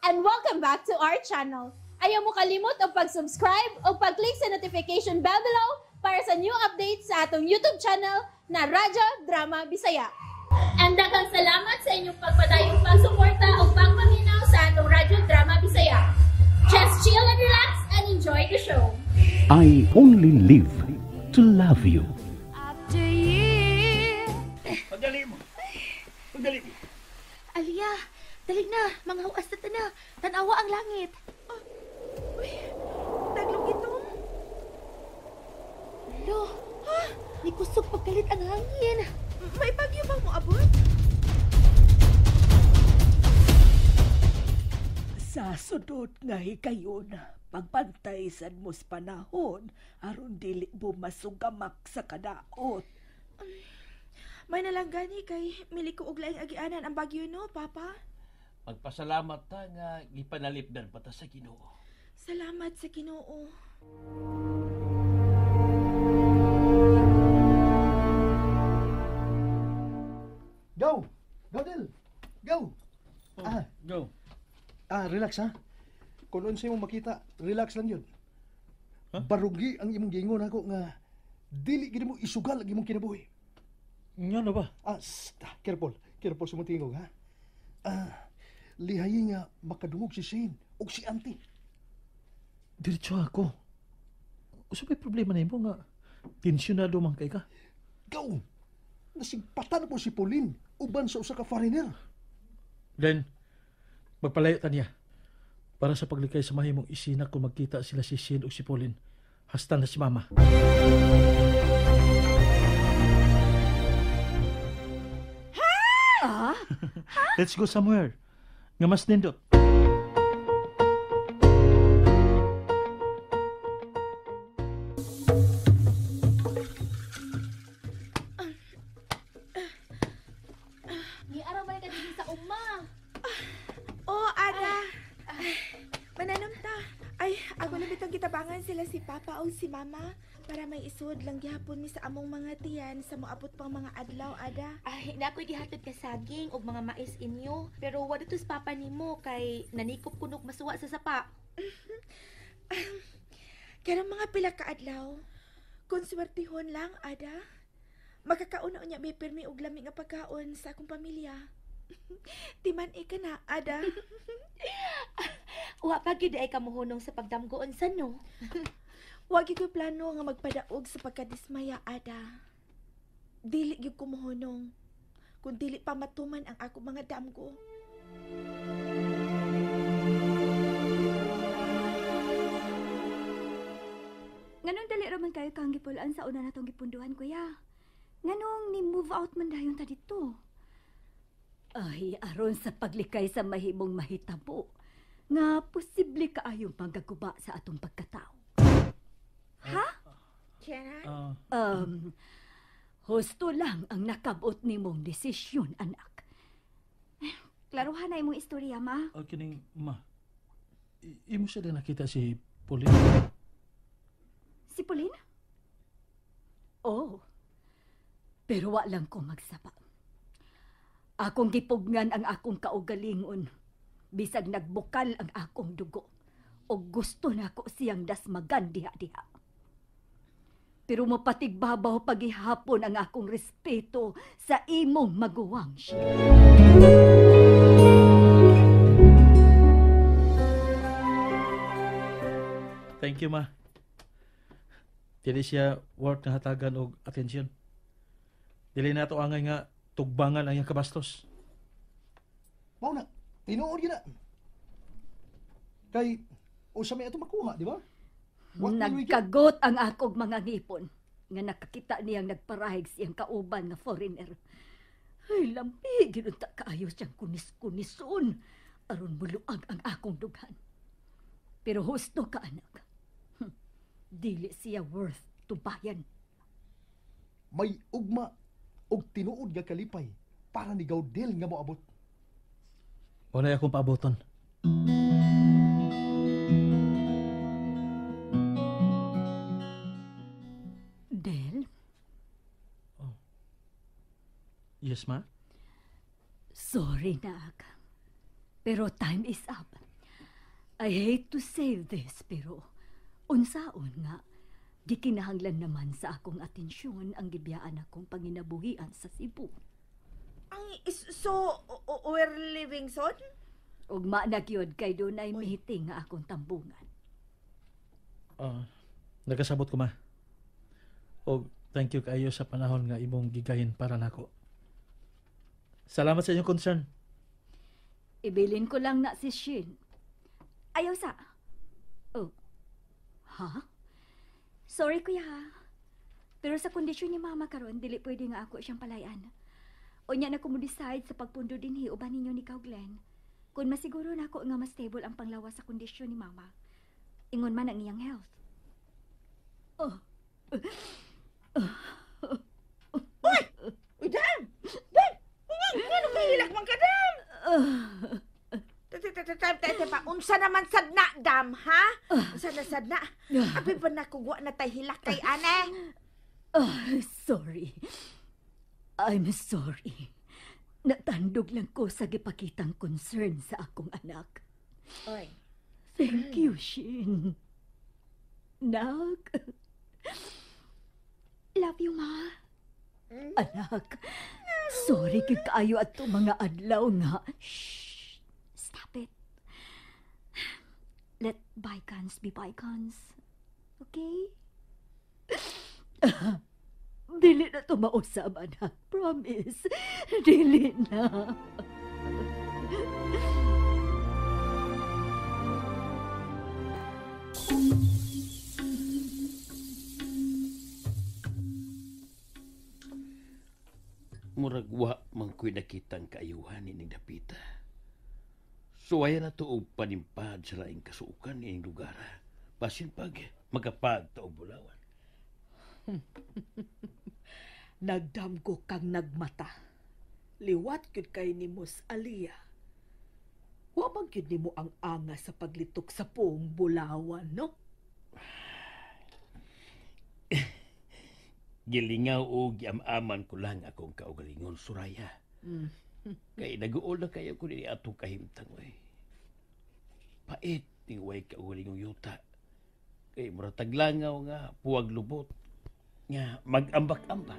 and welcome back to our channel. Ayaw mo kalimot o pag-subscribe o pag-click sa notification bell below para sa new updates sa atong YouTube channel na Radyo Drama Bisaya. And daghang salamat sa inyong pagpadayong pagsuporta o pagpaminaw sa atong Radyo Drama Bisaya. Just chill and relax and enjoy the show. I only live to love you. After years. Pagdali mo. Pagdali mo. Alia, dali na. Mga huas na na. Tanawa ang langit. Uy, taglong itong. Lo, ni kusog pagkalit ang hangin. May bagyo bang mo abot? Sa sudot nga hikayon, pagpantay sa mus panahon, aron dili mo masugamak sa kadaot. May nalanggani kay miliko og laing agianan ang bagyo no, Papa? Magpasalamat ta nga gipanalipdan pata sa Ginoo. Salamat sa Ginoo. Go! Go, Del! Go! Go. Relax ha. Kung unsa mo makita, relax lang yun. Huh? Barugi ang imong gingon ako nga dili gid mo isugal ang imong kinabuhi. Nga na ba? Careful. Careful sa mong tingog ha. Lihayi nga makadungog si Shane o si Auntie. Diretso ako. Usa may problema na mo nga tensyonado man kay ka. Go! Nasigpatan po si Pauline uban sa usa ka foreigner. Then, magpalayo ta niya. Para sa paglikay sa mahimong isina kung magkita sila si Shane o si Pauline. Hasta na si Mama. Let's go somewhere. Nga mas nindot. Ni araw man ka din sa uma. Oh, Ada. Mananom ta. Ay, ako na bitang kitabangan sila si Papa o si Mama para may isud lang gihapon mi sa among mga tiyan sa moabot pang mga adlaw, Ada. Ay, nakoy gihatod ka saging og mga mais inyo. Pero wala to sa papa nimo kay nanikop kunog masuwa sa sapa. Karang mga pila ka adlaw. Kung swertihon lang, Ada. Makakauna unya may pirmi og lami nga pagkaon sa akong pamilya. Timan ka na, Ada. Wa pa gyud ay kamuhunong sa pagdamgoon sa no. Wag gyud ko plano nga magpadaog sa pagkadismaya, Ada. Dili gyud ko mohunong. Kung dili pa matuman ang ako mga damgo. Nganong dali raman kayo kang gipulaan sa una natong gipunduhan, kuya? Nganong ni-move out man dayon ta dito? Ay, aron sa paglikay sa mahimong mahitabo, nga posible kaayong panggaguba sa atong pagkatao. Ha? Tiyanan? Husto lang ang nakabot nimong desisyon, anak. Klaruhan na imong istorya, ma. Kining, Ma. Imo siya din nakita si Pauline. Si Pauline? Oh, pero wa lang ko magsaba. Akong gipugngan ang akong kaugalingon. Bisag nagbukal ang akong dugo. O gusto na ko siyang dasmagan diha-diha. Pero mapatigbabaw pagihapon ang akong respeto sa imong maguwang siya. Thank you, Ma. Dili siya worth na hatagan og atensyon. Dili na to angay nga tugbangan ang iyang kabastos. Mao na, tinuod gina. Kay usa may ato makuha, di ba? Nagkagot ang akong mga ngipon nga nakakita niyang nagparahig siyang kauban nga foreigner. Ay, lampi, ginunta kaayo siyang kunis-kunison aron muluag ang akong dughan. Pero husto ka, anak. Dili siya worth tubayan. May ugma og tinuod nga kalipay para ni Gaudel nga moabot. Wala akong paaboton. Del? Yes, Ma? Sorry, nak. Pero time is up. I hate to say this, pero unsaon nga, gikinahanglan naman sa akong atensyon ang gibiyaan akong panginabuhian sa Cebu. So, we're living son? Ugma na gyud kay dunay meeting nga akong tambungan. Nagkasabot ko, ma. O thank you kayo sa panahon nga imong gigahin para nako. Salamat sa inyong concern. Ibilin ko lang na si Shin. Ayaw sa. Oh. Ha? Sorry, kuya. Pero sa kondisyon ni mama karon, dili pwede nga ako siyang palayan. Unya na ko mo decide sa pagpundo dinhi uban ninyo ni Kau Glenn. Kung masiguro na ako nga mas stable ang panglawas sa kondisyon ni mama. Ingon man ang iyang health. Uy! Uy, Dam! Dam! Ano kahilak man ka, Dam? Unsa naman sadna, Dam, ha? Unsa na sadna? Abi ba nakugwa na tay hilak kay ane? Sorry. I'm sorry. Natandog lang ko sa gipakitang concern sa akong anak. Oy. Thank you, Shin. Nak. Love you, Ma. Anak, sorry kay kaayo at mga adlaw nga. Shh. Stop it. Let bygones be bygones. Okay? Dili na to mausap, anak. Promise. Dili na. Murag wa man ko'y nakitang kaayuhan ining dapita. Suwaya na to og panimpad sa laing kasuukan ining lugar. Basin pag magapad ta og bulawan. Nagdamgo kang nagmata. Liwat gyud kay nimos Aliyah. Wa man gyud nimo ang anga sa paglitok sa puong bulawan, no? Gilingaw o giam-aman ko lang akong kaugalingon, Suraya. Kay nag-uol na kayo ko ni atong kahimtang, oy. Pait ni way kaugalingong yuta. Kay muratag langaw nga puwag lubot. Nga mag-ambak-ambak.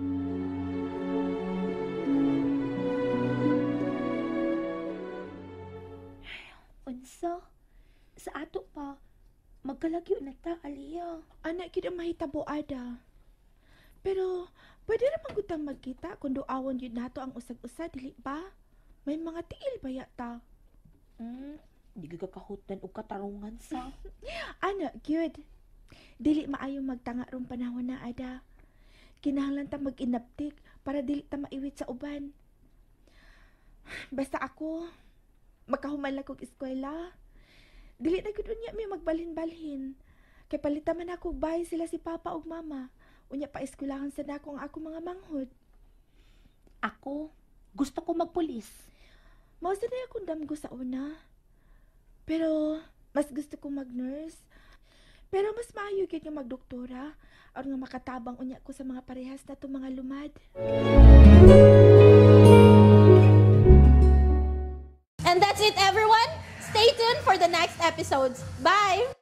Unsa? Sa ato pa, magkalagyo na ta, Aliyah. Anak kita mahitabo, Ada. Pero, pwede naman gutang magkita kung doawon yun nato ang usag-usa, dili ba? May mga tiil ba yata? Di ka kahutan o katarungan sa. Anak, good. Dili maayong magtanga rong panahon na, Ada. Kinahanglan ta mag-inaptik para dili ta maiwit sa uban. Basta ako, makahuman lang kong eskwela. Dili na gud unya may magbalhin-balhin. Kay palitan man ako bahay sila si Papa ug Mama. Unya pa eskwelahan sa dako ang ako mga manghod. Ako, gusto ko magpulis. Mao sa na akong damgo sa una. Pero, mas gusto ko mag-nurse. Pero mas maayo gyud nga magdoktora aron nga makatabang unya ko sa mga parehas na to mga lumad. And that's it, everyone. Stay tuned for the next episodes. Bye!